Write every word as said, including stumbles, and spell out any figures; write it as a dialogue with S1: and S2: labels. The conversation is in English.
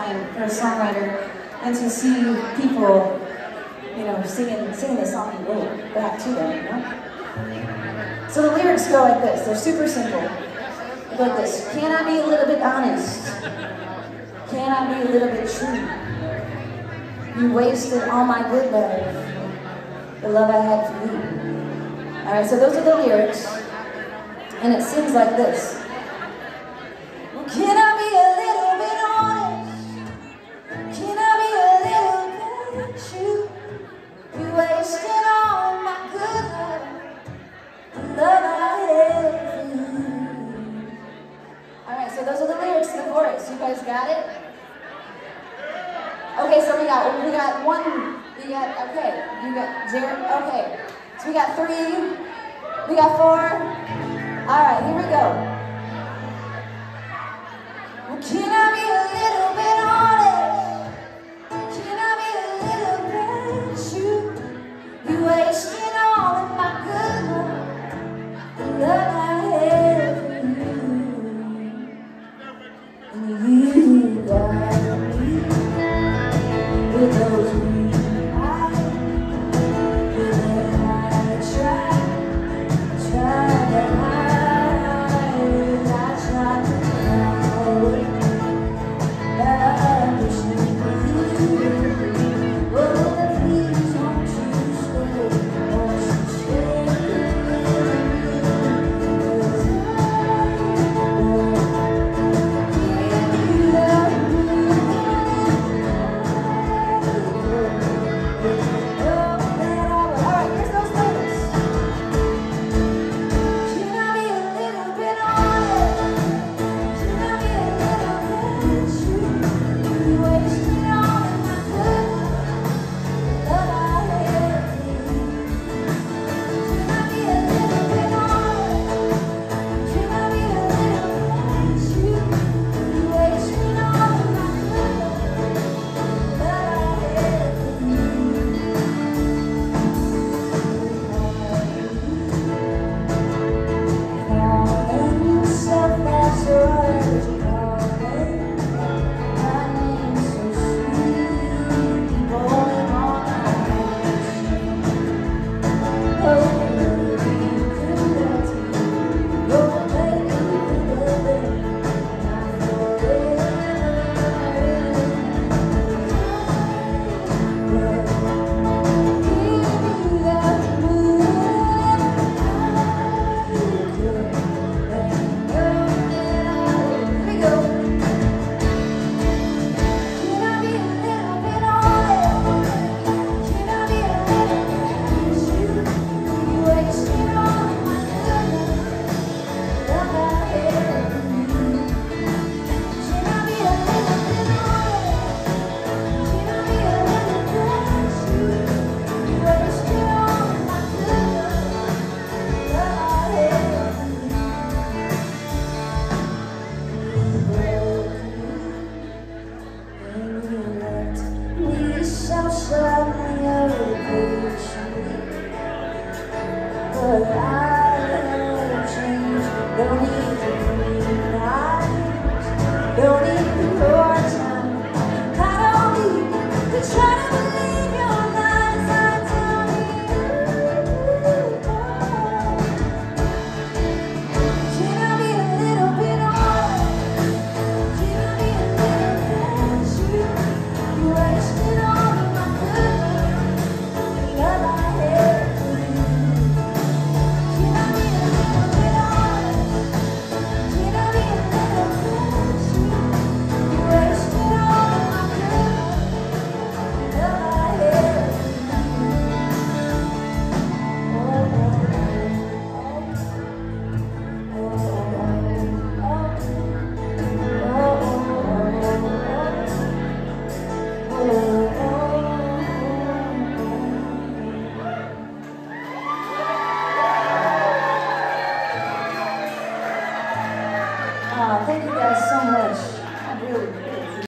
S1: satisfying for a songwriter than to see people, you know, singing, singing the song you wrote back to them, you know? So the lyrics go like this. They're super simple. They go like this. Can I be a little bit honest? Can I be a little bit true? You wasted all my good love, the love I had for you. All right, so those are the lyrics, and it sings like this. Can I be a little bit honest? Can I be a little bit true? You wasted all my good love, the love I had for you. All right, so those are the lyrics to the chorus. You guys got it? Okay, so we got we got one. We got okay. You got Jared. Okay, so we got three. We got four. All right, here we go. Well, can I